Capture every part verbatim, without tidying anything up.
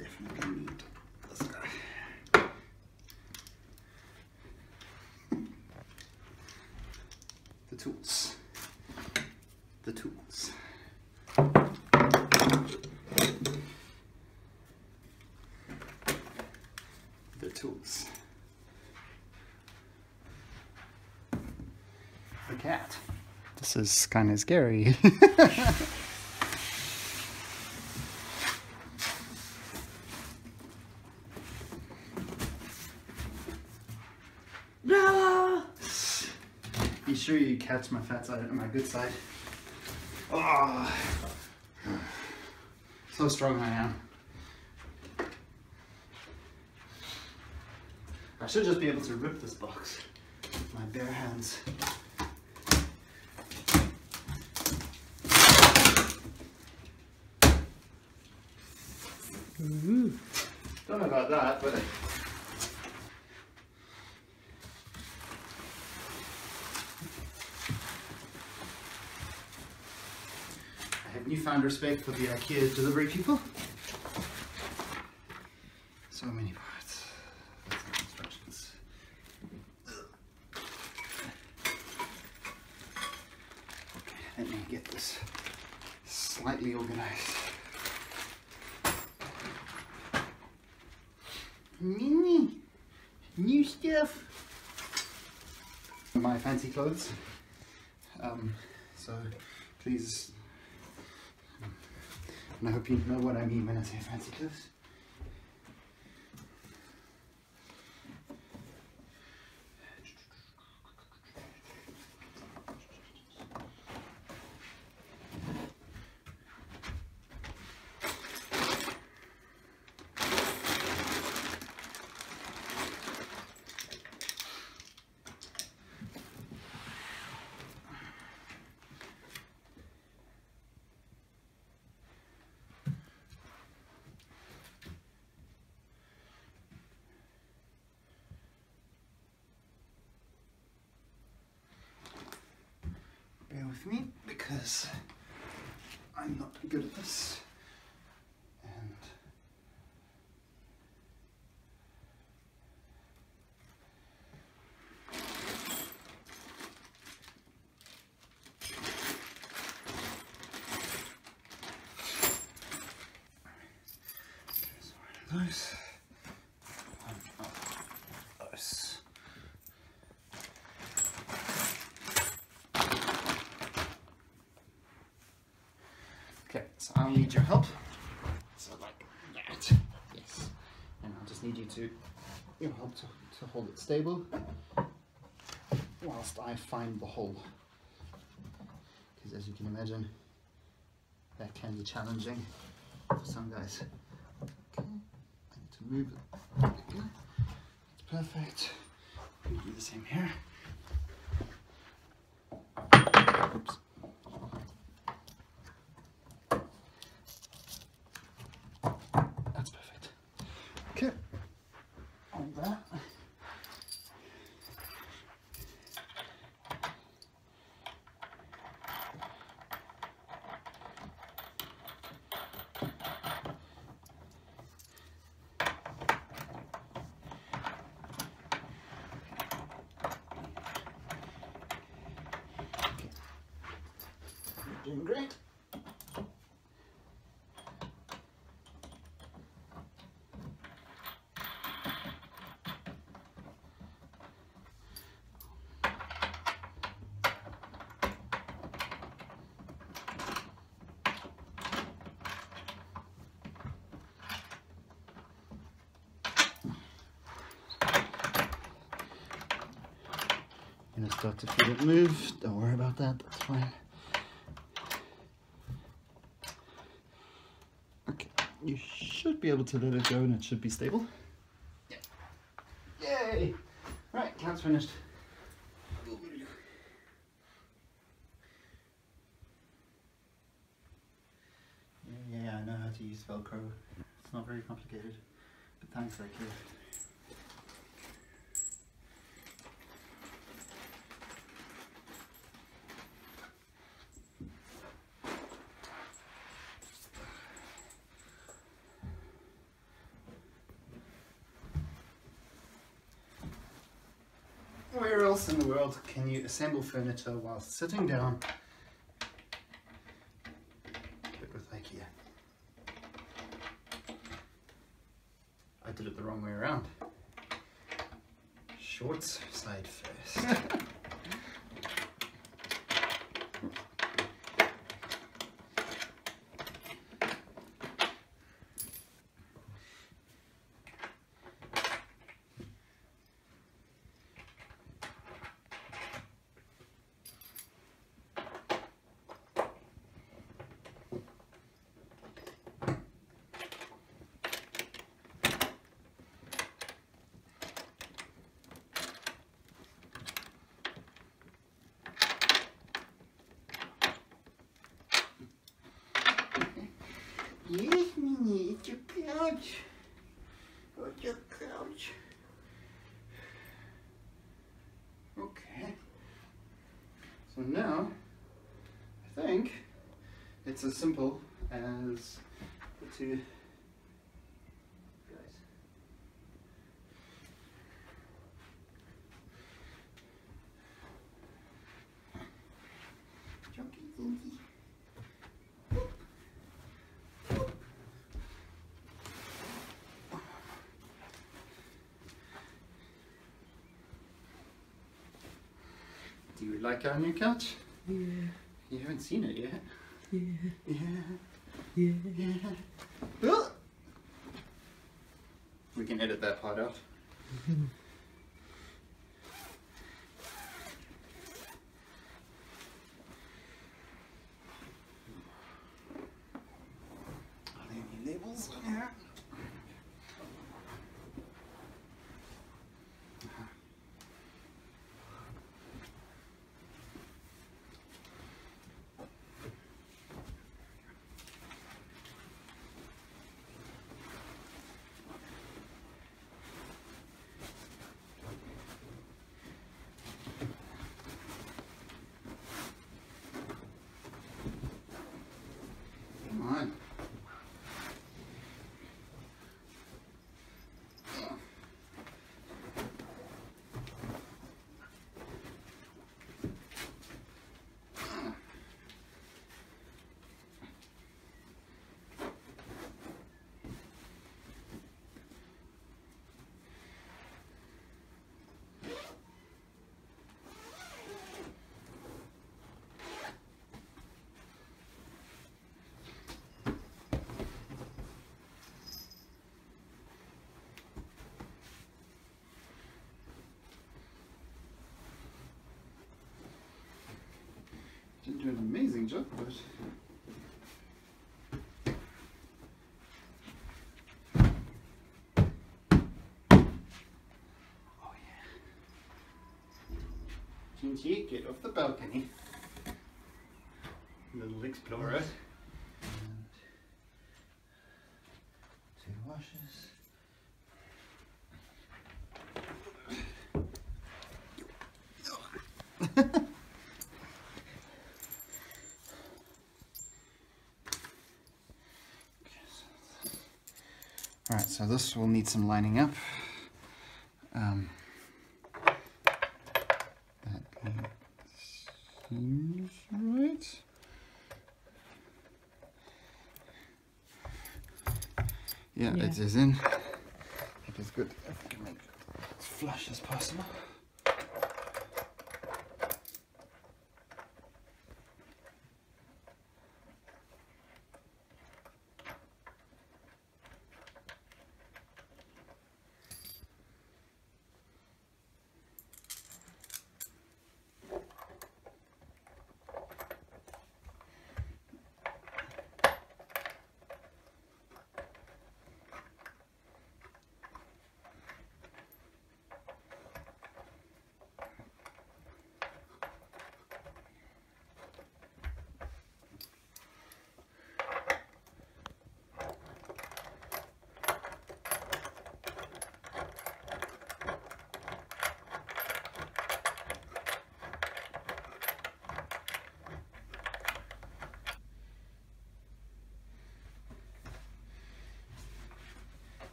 definitely need this guy. The tools. The tools. The tools. The cat. This is kind of scary. No! Be sure you catch my fat side and my good side. Oh, so strong I am. I should just be able to rip this box with my bare hands. Ooh. Don't know about that, but I have newfound respect for the Ikea delivery people. So many parts. That's the instructions. Okay, let me get this slightly organized. Mini, new stuff. My fancy clothes. Um, so please, and I hope you know what I mean when I say fancy clothes. Bear with me because I'm not good at this. And there's one of those. One of those. Okay, so I'll need your help. So like that. Yes. And I'll just need you to your help to, to hold it stable whilst I find the hole. Because as you can imagine, that can be challenging for some guys. Okay, I need to move it. Okay. It's perfect. We do the same here. Oops. That's perfect. Okay. On that. Doing great. I'm gonna start to feel it move. Don't worry about that, that's fine. Okay, you should be able to let it go and it should be stable. Yeah. Yay! Right, count's finished. Yeah, yeah, I know how to use Velcro. It's not very complicated, but thanks, Ikea. else in the world can you assemble furniture while sitting down? But with Ikea. I did it the wrong way around. Shorts side first. Yes, Minnie, it's your couch. It's your couch. Okay. So now, I think it's as simple as the two guys. Chunky dinky. Do you like our new couch? Yeah. You haven't seen it yet? Yeah. Yeah. Yeah. Yeah. Oh! We can edit that part out. Are there any labels on here? Come on. Didn't do an amazing job, but oh yeah. Gingy, get off the balcony. Little explorer. And two washes. Alright, so this will need some lining up. Um, that seems right. Yeah, Yeah. it is in. It is good if we can make it as flush as possible.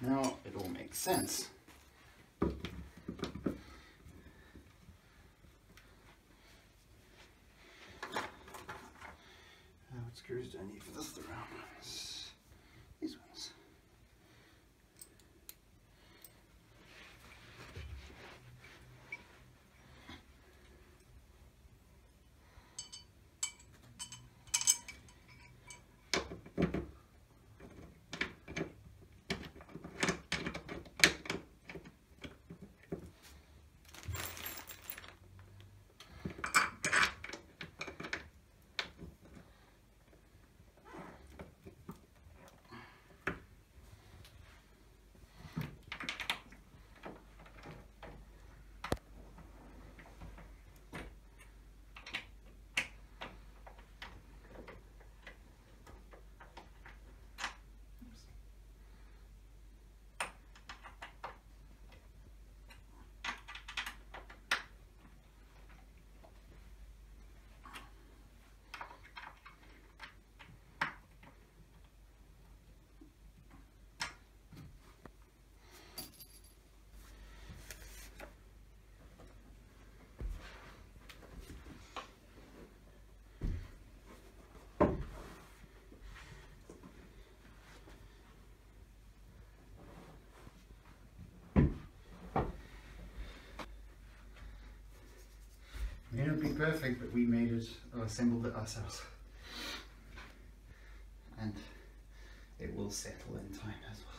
Now it all makes sense. How much screws do I need for this through? These ones. It may not be perfect, but we made it or assembled it ourselves. And it will settle in time as well.